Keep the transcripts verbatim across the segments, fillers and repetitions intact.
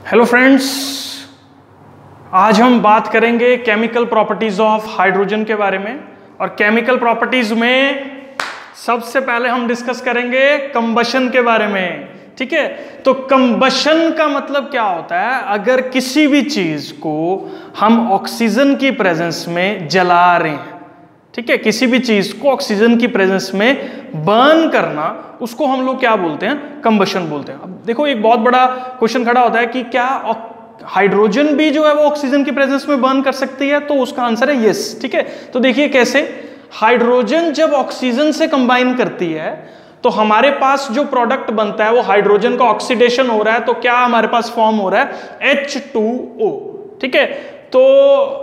Hello friends, आज हम बात करेंगे केमिकल प्रॉपर्टीज ऑफ हाइड्रोजन के बारे में। और केमिकल प्रॉपर्टीज में सबसे पहले हम डिस्कस करेंगे कंबशन के बारे में। ठीक है, तो कंबशन का मतलब क्या होता है? अगर किसी भी चीज को हम ऑक्सीजन की प्रेजेंस में जला रहे हैं, ठीक है, किसी भी चीज को ऑक्सीजन की प्रेजेंस में बर्न करना, उसको हम लोग क्या बोलते हैं? कंबशन बोलते हैं। अब देखो, एक बहुत बड़ा क्वेश्चन खड़ा होता है कि क्या हाइड्रोजन भी जो है वो ऑक्सीजन की प्रेजेंस में बर्न कर सकती है? तो उसका आंसर है यस। ठीक है, तो देखिए कैसे हाइड्रोजन जब ऑक्सीजन से कंबाइन करती है तो हमारे पास जो प्रोडक्ट बनता है वो हाइड्रोजन का ऑक्सीडेशन हो रहा है, तो क्या हमारे पास फॉर्म हो रहा है? H two O. ठीक है, तो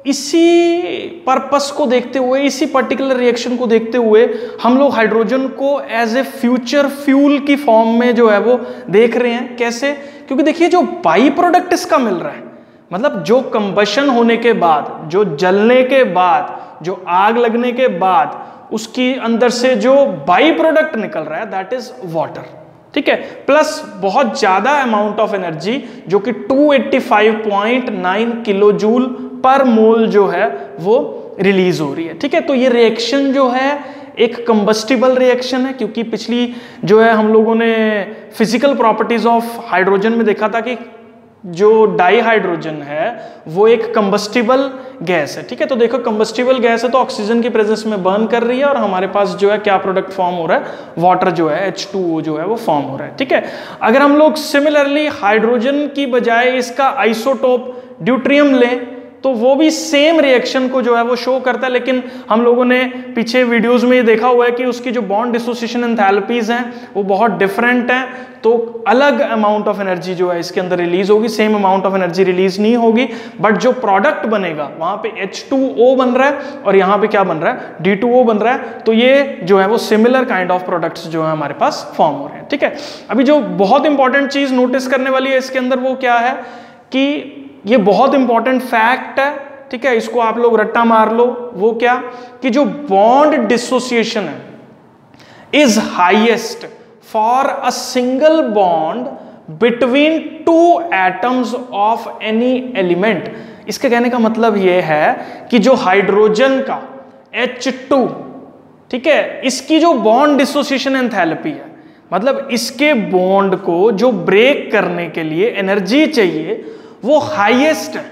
इसी पर्पस को देखते हुए, इसी पर्टिकुलर रिएक्शन को देखते हुए हम लोग हाइड्रोजन को एज ए फ्यूचर फ्यूल की फॉर्म में जो है वो देख रहे हैं। कैसे? क्योंकि देखिए, जो बाई प्रोडक्ट इसका मिल रहा है, मतलब जो कंबशन होने के बाद, जो जलने के बाद, जो आग लगने के बाद उसकी अंदर से जो बाई प्रोडक्ट निकल रहा है, दैट इज वाटर। ठीक है, प्लस बहुत ज्यादा अमाउंट ऑफ एनर्जी जो कि दो सौ पचासी पॉइंट नौ किलो जूल पर मोल जो है वो रिलीज हो रही है। ठीक है, तो ये रिएक्शन जो है एक कंबस्टिबल रिएक्शन है, क्योंकि पिछली जो है हम लोगों ने फिजिकल प्रॉपर्टीज ऑफ हाइड्रोजन में देखा था कि जो डाईहाइड्रोजन है वो एक कंबस्टिबल गैस है। ठीक है, तो देखो कंबस्टिबल गैस है तो ऑक्सीजन की प्रेजेंस में बर्न कर रही है और हमारे पास जो है क्या प्रोडक्ट फॉर्म हो रहा है? वाटर जो है एच टू ओ जो है वो फॉर्म हो रहा है। ठीक है, अगर हम लोग सिमिलरली हाइड्रोजन की बजाय इसका आइसोटोप ड्यूट्रियम लें तो वो भी सेम रिएक्शन को जो है वो शो करता है, लेकिन हम लोगों ने पीछे वीडियोस में ये देखा हुआ है कि उसकी जो बॉन्ड डिसोसिएशन एंथैल्पीज हैं वो बहुत डिफरेंट हैं, तो अलग अमाउंट ऑफ एनर्जी जो है इसके अंदर रिलीज होगी, same amount of energy release नहीं होगी। बट जो प्रोडक्ट बनेगा वहां पे एच टू ओ बन रहा है और यहाँ पे क्या बन रहा है? डी टू ओ बन रहा है, तो ये जो है वो सिमिलर काइंड ऑफ प्रोडक्ट्स जो है हमारे पास फॉर्म हो रहे हैं। ठीक है, अभी जो बहुत इंपॉर्टेंट चीज नोटिस करने वाली है इसके अंदर वो क्या है कि ये बहुत इंपॉर्टेंट फैक्ट है। ठीक है, इसको आप लोग रट्टा मार लो। वो क्या कि जो बॉन्ड डिसोसिएशन है is highest for a single bond between two atoms of any element. इसके कहने का मतलब यह है कि जो हाइड्रोजन का एच टू, ठीक है, इसकी जो बॉन्ड डिसोसिएशन एंथैल्पी है, मतलब इसके बॉन्ड को जो ब्रेक करने के लिए एनर्जी चाहिए वो हाईएस्ट है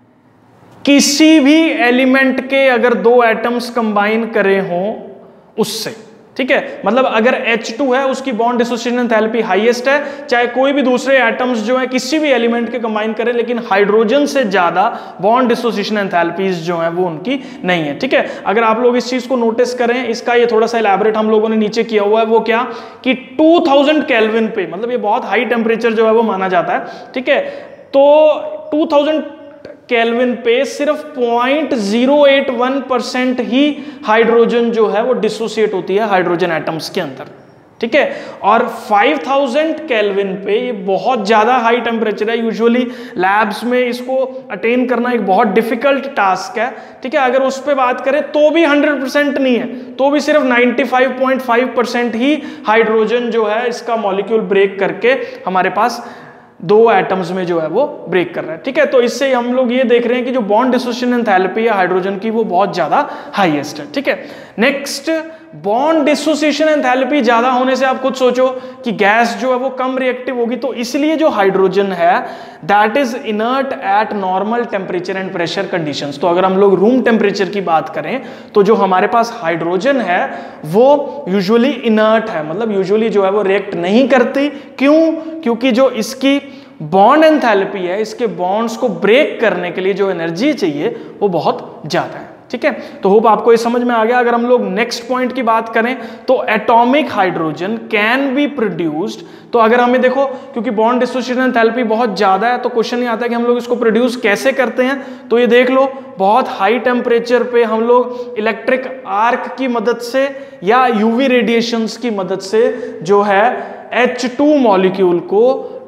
किसी भी एलिमेंट के अगर दो एटम्स कंबाइन करे हों उससे। ठीक है, मतलब अगर एच टू है उसकी बॉन्ड डिसोसिएशन एंथैल्पी हाईएस्ट है, चाहे कोई भी दूसरे एटम्स जो है किसी भी एलिमेंट के कंबाइन करें, लेकिन हाइड्रोजन से ज्यादा बॉन्ड डिसोसिएशन एंथैल्पीज जो है वो उनकी नहीं है। ठीक है, अगर आप लोग इस चीज को नोटिस करें, इसका ये थोड़ा सा इलैबोरेट हम लोगों ने नीचे किया हुआ है। वो क्या कि दो हज़ार केल्विन पे, मतलब ये बहुत हाई टेम्परेचर जो है वो माना जाता है। ठीक है, तो दो हज़ार केल्विन पे सिर्फ point zero eight one percent ही हाइड्रोजन जो है वो डिसोसिएट होती है हाइड्रोजन एटम्स के अंदर। ठीक है, और पाँच हज़ार केल्विन पे ये बहुत ज्यादा हाई टेम्परेचर है। यूजुअली लैब्स में इसको अटेन करना एक बहुत डिफिकल्ट टास्क है। ठीक है, अगर उस पर बात करें तो भी हंड्रेड परसेंट नहीं है, तो भी सिर्फ पचानवे पॉइंट पाँच परसेंट ही हाइड्रोजन जो है इसका मॉलिक्यूल ब्रेक करके हमारे पास दो एटम्स में जो है वो ब्रेक कर रहा है। ठीक है, तो इससे हम लोग ये देख रहे हैं कि जो बॉन्ड डिसोसिएशन एंथैल्पी है हाइड्रोजन की वो बहुत ज्यादा हाईएस्ट है। ठीक है, नेक्स्ट, बॉन्ड डिसोसिएशन एंथैल्पी ज्यादा होने से आप खुद सोचो कि गैस जो है वो कम रिएक्टिव होगी, तो इसलिए जो हाइड्रोजन है that is inert at normal temperature and pressure conditions. तो अगर हम लोग रूम टेम्परेचर की बात करें तो जो हमारे पास हाइड्रोजन है वो यूजुअली इनर्ट है, मतलब यूजुअली जो है वो रिएक्ट नहीं करती। क्यों? क्योंकि जो इसकी बॉन्ड एंथैल्पी है, इसके बॉन्ड्स को ब्रेक करने के लिए जो एनर्जी चाहिए वो बहुत ज्यादा है। ठीक है, तो होप आपको ये समझ में आ गया। अगर हम लोग नेक्स्ट पॉइंट की बात करें तो atomic hydrogen can be produced. तो अगर हमें देखो, क्योंकि बॉन्ड डिसोसिएशन एंथैल्पी बहुत ज्यादा है तो क्वेश्चन ये आता है कि हम लोग इसको प्रोड्यूस कैसे करते हैं। तो ये देख लो, बहुत हाई टेम्परेचर पे हम लोग इलेक्ट्रिक आर्क की मदद से या यूवी रेडिएशंस की मदद से जो है एच टू मॉलिक्यूल को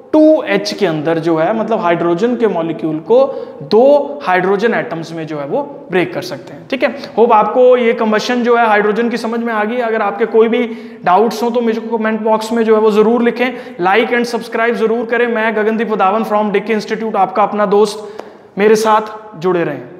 टू एच के अंदर जो है, मतलब हाइड्रोजन के मॉलिक्यूल को दो हाइड्रोजन एटम्स में जो है वो ब्रेक कर सकते हैं। ठीक है, होप आपको ये कंबशन जो है हाइड्रोजन की समझ में आ गई। अगर आपके कोई भी डाउट्स हो तो मुझे कमेंट बॉक्स में जो है वो जरूर लिखें। लाइक एंड सब्सक्राइब जरूर करें। मैं Gagandeep Wadhawan from D K institute, आपका अपना दोस्त, मेरे साथ जुड़े रहें।